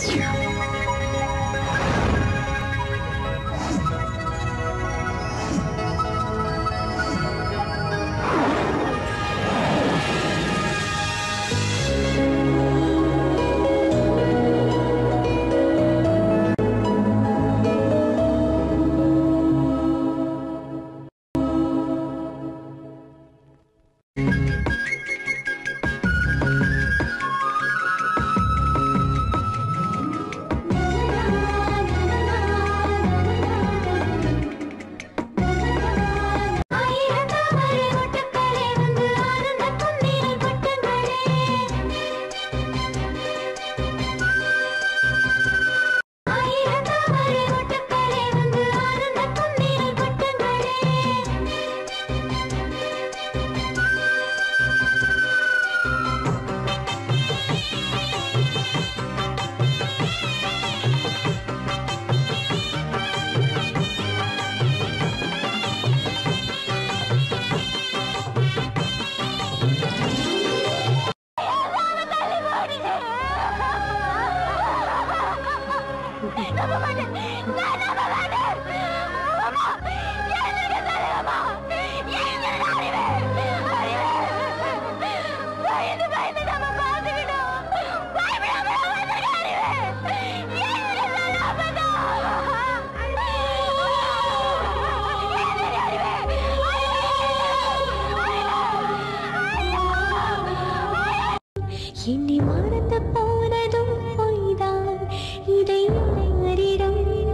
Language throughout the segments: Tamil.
என்னை மறந்து போனதும் பொய்தான், இதை இளைஞரிடம்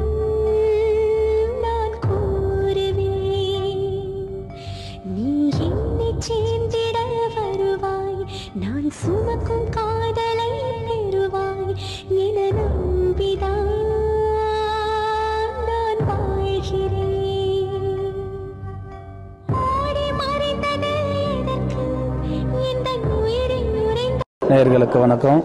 நான் கூறுவேன். நீ என்னை சேர்ந்திட வருவாய், நான் சுமக்கும் காதலை பெறுவாய் என நம்பிதான் நான் வாழ்கிறேன். ஓடி மறைந்தது எனக்கு இந்த உயிரின் உறைந்த. நேயர்களுக்கு வணக்கம்.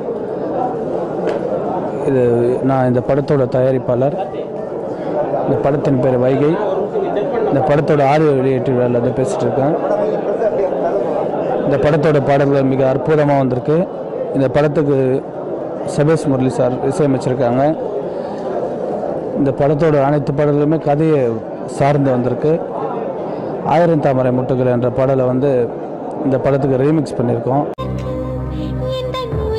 நான் இந்த படத்தோட தயாரிப்பாளர். இந்த படத்தின் பேர் வைகை. இந்த படத்தோட ஆடியோ வெளியீட்டு விழாவில் வந்து பேசிகிட்டு இருக்கேன். இந்த படத்தோட பாடல்கள் மிக அற்புதமாக வந்திருக்கு. இந்த படத்துக்கு சபேஷ் முரளி சார் இசையமைச்சிருக்காங்க. இந்த படத்தோட அனைத்து பாடல்களுமே கதையை சார்ந்து வந்திருக்கு. 1000 தாமரை முட்டுகள் என்ற பாடலை வந்து இந்த படத்துக்கு ரீமிக்ஸ் பண்ணியிருக்கோம். இந்த